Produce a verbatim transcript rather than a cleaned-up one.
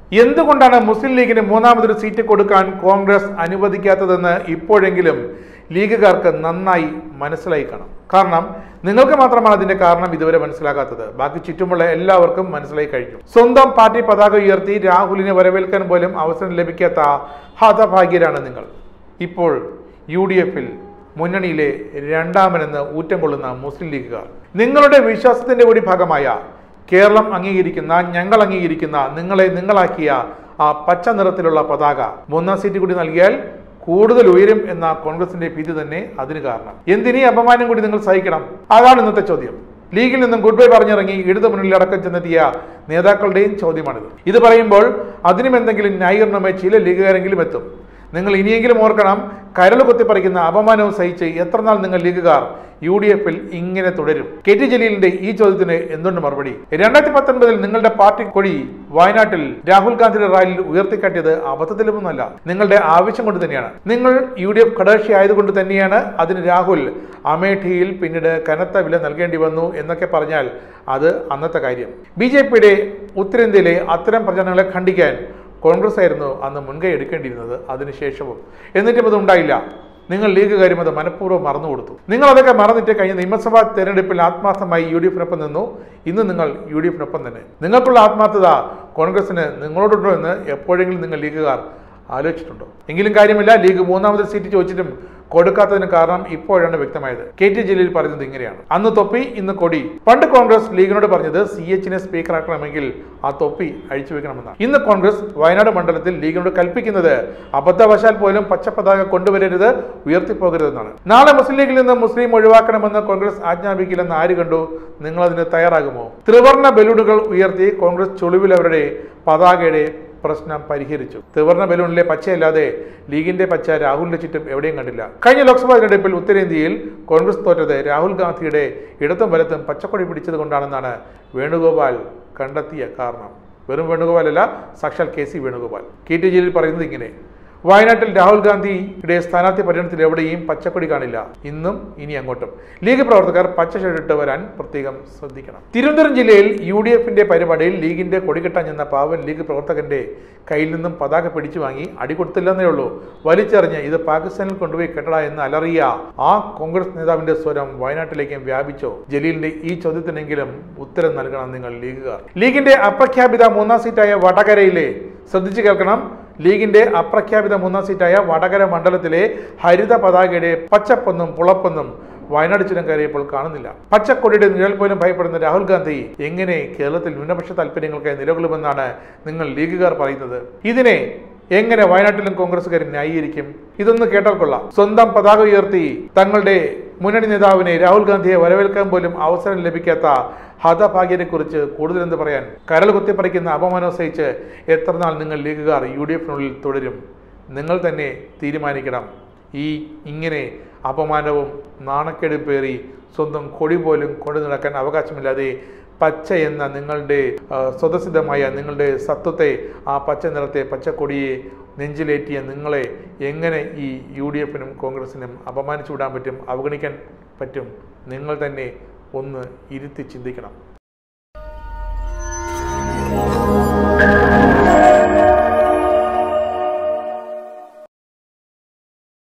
എന്തുകൊണ്ടാണ് മുസ്ലിം ലീഗിന് മൂന്നാമതൊരു സീറ്റ് കൊടുക്കാൻ കോൺഗ്രസ് അനുവദിക്കാത്തതെന്ന് ഇപ്പോഴെങ്കിലും ലീഗുകാർക്ക് നന്നായി മനസ്സിലായി കാണും. കാരണം നിങ്ങൾക്ക് മാത്രമാണ് അതിന്റെ കാരണം ഇതുവരെ മനസ്സിലാകാത്തത്. ബാക്കി ചുറ്റുമുള്ള എല്ലാവർക്കും മനസ്സിലായി കഴിഞ്ഞു. സ്വന്തം പാർട്ടി പതാക ഉയർത്തി രാഹുലിനെ വരവേൽക്കാൻ പോലും അവസരം ലഭിക്കാത്ത ഹതഭാഗ്യരാണ് നിങ്ങൾ. ഇപ്പോൾ യു ഡി എഫിൽ മുന്നണിയിലെ രണ്ടാമനെന്ന് ഊറ്റം കൊള്ളുന്ന മുസ്ലിം ലീഗുകാർ. നിങ്ങളുടെ വിശ്വാസത്തിന്റെ കൂടി ഭാഗമായ കേരളം അംഗീകരിക്കുന്ന, ഞങ്ങൾ അംഗീകരിക്കുന്ന, നിങ്ങളെ നിങ്ങളാക്കിയ ആ പച്ച നിറത്തിലുള്ള പതാക മൂന്നാം സീറ്റ് കൂടി നൽകിയാൽ കൂടുതൽ ഉയരും എന്ന കോൺഗ്രസിന്റെ ഭീതി തന്നെ അതിന് കാരണം. എന്തിനീ അപമാനം കൂടി നിങ്ങൾ സഹിക്കണം? അതാണ് ഇന്നത്തെ ചോദ്യം. ലീഗിൽ നിന്നും ഗുഡ് ബൈ പറഞ്ഞിറങ്ങി ഇടതു മുന്നിൽ അടക്കം ചെന്നെത്തിയ നേതാക്കളുടെയും ചോദ്യമാണിത്. ഇത് പറയുമ്പോൾ അതിനും എന്തെങ്കിലും ന്യായീകരണമായി ചില ലീഗുകാരെങ്കിലും എത്തും. നിങ്ങൾ ഇനിയെങ്കിലും ഓർക്കണം, കരൾ കുത്തിപ്പറിക്കുന്ന അപമാനവും സഹിച്ച് എത്രനാൾ നിങ്ങൾ ലീഗുകാർ യു ഡി എഫിൽ ഇങ്ങനെ തുടരും? കെ ടി ജലീലിന്റെ ഈ ചോദ്യത്തിന് എന്തുകൊണ്ട് മറുപടി? രണ്ടായിരത്തി പത്തൊൻപതിൽ നിങ്ങളുടെ പാർട്ടി കൊടി വയനാട്ടിൽ രാഹുൽ ഗാന്ധിയുടെ റാലിയിൽ ഉയർത്തിക്കാട്ടിയത് അബദ്ധത്തിലൊന്നുമല്ല, നിങ്ങളുടെ ആവശ്യം കൊണ്ട് തന്നെയാണ്. നിങ്ങൾ യു ഡി എഫ് ഘടകകക്ഷി ആയതുകൊണ്ട് തന്നെയാണ് അതിന് രാഹുൽ അമേഠിയിൽ പിന്നീട് കനത്ത വില നൽകേണ്ടി വന്നു എന്നൊക്കെ പറഞ്ഞാൽ അത് അന്നത്തെ കാര്യം. ബി ജെ പിയുടെ ഉത്തരേന്ത്യയിലെ അത്തരം പ്രചരണങ്ങളെ ഖണ്ഡിക്കാൻ കോൺഗ്രസ് ആയിരുന്നു അന്ന് മുൻകൈ എടുക്കേണ്ടിയിരുന്നത്. അതിനുശേഷവും എന്നിട്ടും അത് ഉണ്ടായില്ല. നിങ്ങൾ ലീഗുകാരും അത് മനഃപൂർവ്വം മറന്നു കൊടുത്തു. നിങ്ങൾ അതൊക്കെ മറന്നിട്ട് കഴിഞ്ഞ നിയമസഭാ തെരഞ്ഞെടുപ്പിൽ ആത്മാർത്ഥമായി യു ഡി എഫിനൊപ്പം നിന്നു. ഇന്ന് നിങ്ങൾ യു ഡി എഫിനൊപ്പം തന്നെ. നിങ്ങൾക്കുള്ള ആത്മാർത്ഥത കോൺഗ്രസിന് നിങ്ങളോടുണ്ടോ എന്ന് എപ്പോഴെങ്കിലും നിങ്ങൾ ലീഗുകാർ ആലോചിച്ചിട്ടുണ്ടോ? എങ്കിലും കാര്യമില്ല, ലീഗ് മൂന്നാമത് സീറ്റ് ചോദിച്ചിട്ടും കൊടുക്കാത്തതിന് കാരണം ഇപ്പോഴാണ് വ്യക്തമായത്. കെ ടി ജലീൽ പറയുന്നത് ഇങ്ങനെയാണ്: അന്ന് തൊപ്പി ഇന്ന് കൊടി. പണ്ട് കോൺഗ്രസ് ലീഗിനോട് പറഞ്ഞത് സി എച്ചിനെ സ്പീക്കർ ആക്കണമെങ്കിൽ ആ തൊപ്പി അഴിച്ചു വെക്കണമെന്നാണ്. ഇന്ന് കോൺഗ്രസ് വയനാട് മണ്ഡലത്തിൽ ലീഗിനോട് കൽപ്പിക്കുന്നത് അബദ്ധവശാൽ പോലും പച്ചപ്പതാക കൊണ്ടുവരരുത്, ഉയർത്തിപ്പോകരുതെന്നാണ്. നാളെ മുസ്ലിം ലീഗിൽ നിന്ന് മുസ്ലിം ഒഴിവാക്കണമെന്ന് കോൺഗ്രസ് ആജ്ഞാപിക്കില്ലെന്ന് ആര് കണ്ടു? നിങ്ങൾ അതിന് തയ്യാറാകുമോ? ത്രിവർണ്ണ ബലൂണുകൾ ഉയർത്തി കോൺഗ്രസ് ചുളിവിൽ അവരുടെ പതാകയുടെ പ്രശ്നം പരിഹരിച്ചു. ത്രിവർണ്ണ ബലൂണിലെ പച്ചയല്ലാതെ ലീഗിന്റെ പച്ച രാഹുലിന്റെ ചുറ്റും എവിടെയും കണ്ടില്ല. കഴിഞ്ഞ ലോക്സഭാ തെരഞ്ഞെടുപ്പിൽ ഉത്തരേന്ത്യയിൽ കോൺഗ്രസ് തോറ്റത് രാഹുൽ ഗാന്ധിയുടെ ഇടത്തും വലത്തും പച്ചക്കൊടി പിടിച്ചത് കൊണ്ടാണെന്നാണ് വേണുഗോപാൽ കണ്ടെത്തിയ കാരണം. വെറും വേണുഗോപാലല്ല, സാക്ഷാൽ K C Venugopal. K T Jaleel പറയുന്നത് ഇങ്ങനെ: വയനാട്ടിൽ രാഹുൽ ഗാന്ധിയുടെ സ്ഥാനാർത്ഥി പര്യടനത്തിൽ എവിടെയും പച്ചക്കൊടി കാണില്ല, ഇന്നും ഇനി അങ്ങോട്ടും. ലീഗ് പ്രവർത്തകർ പച്ച ഷർട്ടിട്ട് വരാൻ പ്രത്യേകം ശ്രദ്ധിക്കണം. തിരുവനന്തപുരം ജില്ലയിൽ യു ഡി എഫിന്റെ പരിപാടിയിൽ ലീഗിന്റെ കൊടികെട്ടാൻ ചെന്ന പാവൻ ലീഗ് പ്രവർത്തകന്റെ കയ്യിൽ നിന്നും പതാക പിടിച്ചു വാങ്ങി അടി കൊടുത്തില്ലെന്നേ ഉള്ളൂ. വലിച്ചെറിഞ്ഞ് ഇത് പാകിസ്ഥാനിൽ കൊണ്ടുപോയി കെട്ടട എന്ന് അലറിയ ആ കോൺഗ്രസ് നേതാവിന്റെ സ്വരം വയനാട്ടിലേക്കും വ്യാപിച്ചോ? ജലീലിന്റെ ഈ ചോദ്യത്തിനെങ്കിലും ഉത്തരം നൽകണം നിങ്ങൾ ലീഗുകാർ. ലീഗിന്റെ അപ്രഖ്യാപിത മൂന്നാം സീറ്റായ വടകരയിലെ, ശ്രദ്ധിച്ചു കേൾക്കണം, ലീഗിന്റെ അപ്രഖ്യാപിത മൂന്നാം സീറ്റായ വടകര മണ്ഡലത്തിലെ ഹരിത പതാകയുടെ പച്ചപ്പൊന്നും പുളപ്പൊന്നും വയനാട് ചുരം കയറിയപ്പോൾ കാണുന്നില്ല. പച്ചക്കൊടിയുടെ നിഴൽ പോലും ഭയപ്പെടുന്ന രാഹുൽ ഗാന്ധി എങ്ങനെ കേരളത്തിൽ ന്യൂനപക്ഷ താല്പര്യങ്ങൾക്കായി നിലകൊള്ളുമെന്നാണ് നിങ്ങൾ ലീഗുകാർ പറയുന്നത്? ഇതിനെ എങ്ങനെ വയനാട്ടിലും കോൺഗ്രസുകാർ ന്യായീകരിക്കും? ഇതൊന്ന് കേട്ടാൽ കൊള്ളാം. സ്വന്തം പതാക ഉയർത്തി തങ്ങളുടെ മുന്നണി നേതാവിനെ രാഹുൽ ഗാന്ധിയെ വരവേൽക്കാൻ പോലും അവസരം ലഭിക്കാത്ത ഹതഭാഗ്യരെ കുറിച്ച് കൂടുതൽ എന്ത് പറയാൻ? കരൾ കുത്തിപ്പറിക്കുന്ന അപമാനം സഹിച്ച് എത്ര നാൾ നിങ്ങൾ ലീഗുകാർ യു ഡി എഫിനുള്ളിൽ തുടരും? നിങ്ങൾ തന്നെ തീരുമാനിക്കണം. ഈ ഇങ്ങനെ അപമാനവും നാണക്കേടും പേറി സ്വന്തം കൊടി പോലും കൊണ്ടു നടക്കാൻ അവകാശമില്ലാതെ പച്ച എന്ന നിങ്ങളുടെ സ്വതസിദ്ധമായ നിങ്ങളുടെ സത്വത്തെ, ആ പച്ച നിറത്തെ പച്ചക്കൊടിയെ നെഞ്ചിലേറ്റിയ നിങ്ങളെ എങ്ങനെ ഈ യു ഡി എഫിനും കോൺഗ്രസിനും അപമാനിച്ചു വിടാൻ പറ്റും, അവഗണിക്കാൻ പറ്റും? നിങ്ങൾ തന്നെ ഒന്ന് ഇരുത്തി ചിന്തിക്കണം.